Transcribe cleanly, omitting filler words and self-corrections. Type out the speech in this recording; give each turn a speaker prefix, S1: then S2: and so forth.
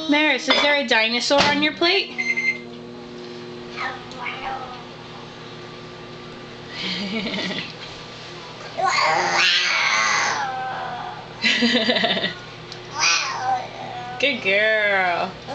S1: Maris, is there a dinosaur on your plate? Good girl.